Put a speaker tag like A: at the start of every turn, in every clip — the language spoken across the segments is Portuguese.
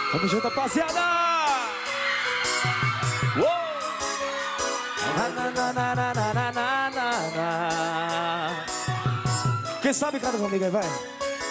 A: Tamo junto, rapaziada! Uou! Quem sabe canta comigo aí, vai!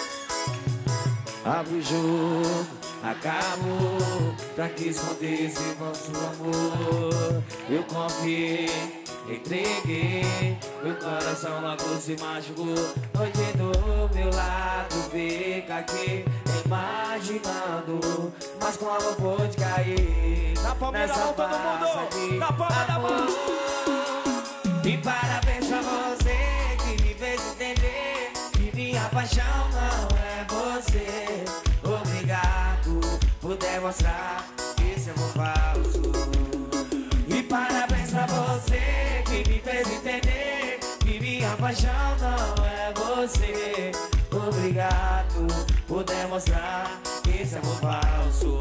A: Abre o jogo, acabou. Pra que esconder esse nosso amor? Eu confiei, entreguei. Meu coração logo se machucou. Hoje do meu lado fica aqui imaginando, mas como pôde cair. Na palma da mão, todo mundo! Na palma da mão! E parabéns pra você que me fez entender que minha paixão não é você. Obrigado por demonstrar que esse amor falso. E parabéns pra você que me fez entender que minha paixão não é você. Obrigado por demonstrar que esse amor falso.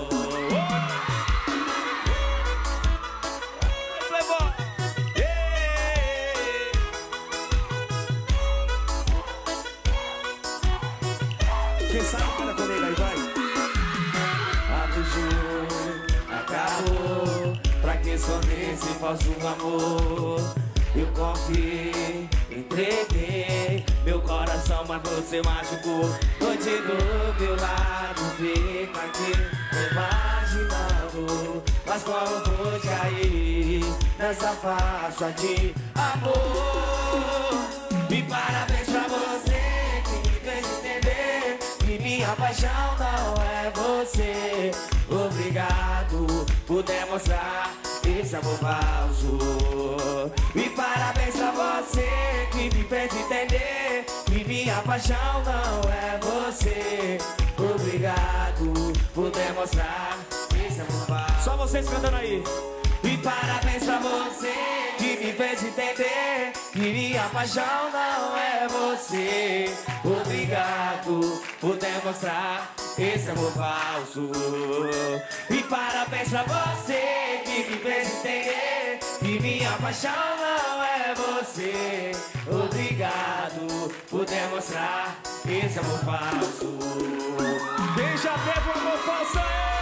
A: Quem sabe canta comigo aí, vai. Abre o jogo, acabou. Pra que esconder esse falso amor? Eu confiei, entreguei meu coração, mas você machucou. Hoje do meu lado fica aqui imaginando, mas como vou cair nessa farsa de amor? E parabéns pra você que me fez entender que minha paixão não é você. Obrigado por demonstrar esse amor falso. E parabéns pra você que me fez entender que minha paixão não é você. Obrigado por demonstrar esse amor falso. Só vocês cantando aí. E parabéns pra você que me fez entender que minha paixão não é você. Obrigado por demonstrar esse amor falso. E parabéns pra você que me fez entender que minha paixão não é você. Obrigado por demonstrar esse amor falso. Quem já teve um amor falso aí?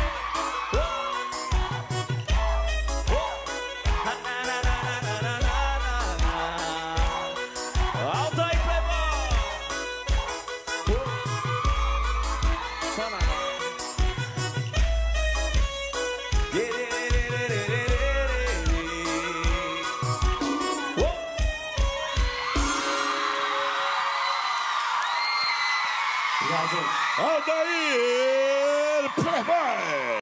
A: Alto aí, playboy! Só na mão. Alto aí!